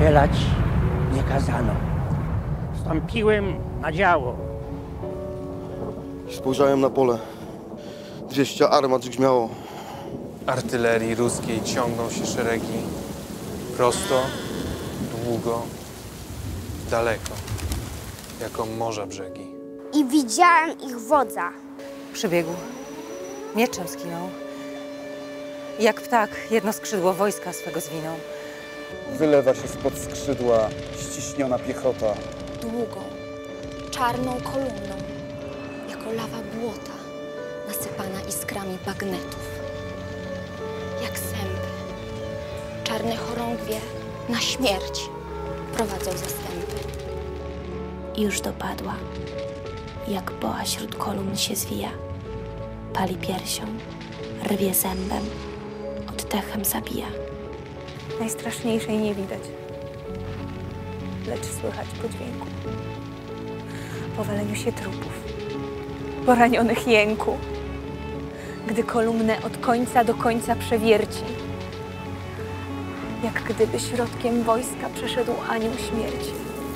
strzelać nie kazano. Wstąpiłem na działo. Spojrzałem na pole. 200 armat grzmiało. Artylerii ruskiej ciągną się szeregi. Prosto, długo, daleko, jako morza brzegi. I widziałem ich wodza. Przybiegł. Mieczem skinął. Jak ptak jedno skrzydło wojska swego zwinął. Wylewa się spod skrzydła ściśniona piechota. Długą, czarną kolumną, jako lawa błota, nasypana iskrami bagnetów. Jak sępy, czarne chorągwie na śmierć prowadzą zastępy. I już dopadła, jak boa wśród kolumn się zwija. Pali piersią, rwie zębem, oddechem zabija. Najstraszniejszej nie widać, lecz słychać po dźwięku. Po waleniu się trupów, poranionych jęku, gdy kolumnę od końca do końca przewierci, jak gdyby środkiem wojska przeszedł anioł śmierci.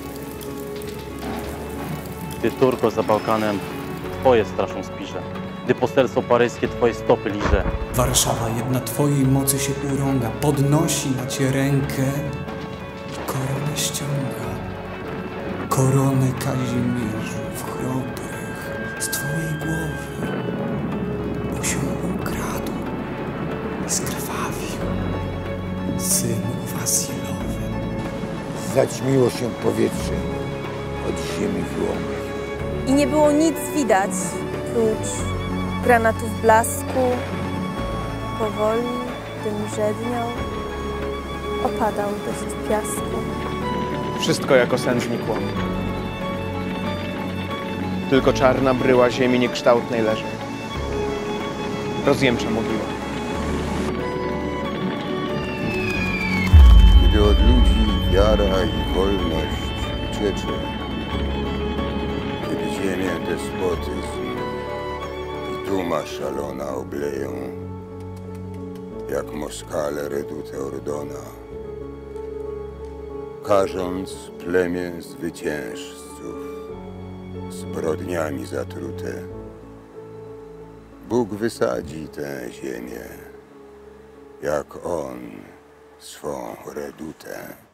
Gdy turko za Bałkanem twoje straszą spirze, gdy poselstwo paryskie twoje stopy liże. Warszawa jedna twojej mocy się urąga, podnosi na cię rękę i koronę ściąga. Koronę Kazimierzów chrobrych z twojej głowy, bo się ukradł i skrwawił synu Wasilowy. Zaćmiło się powietrze od ziemi wyłomnych. I nie było nic widać, prócz granatów blasku. Powoli dym żedniał, opadał dość piasku. Wszystko jako sen znikło. Tylko czarna bryła ziemi niekształtnej leży. Rozjemcza mogiła. Gdy od ludzi wiara i wolność uciecze, kiedy ziemię despotyzm i duma szalona obleją, jak Moskale redute Ordona, karząc plemię zwycięzców zbrodniami zatrute, Bóg wysadzi tę ziemię, jak On swą redutę.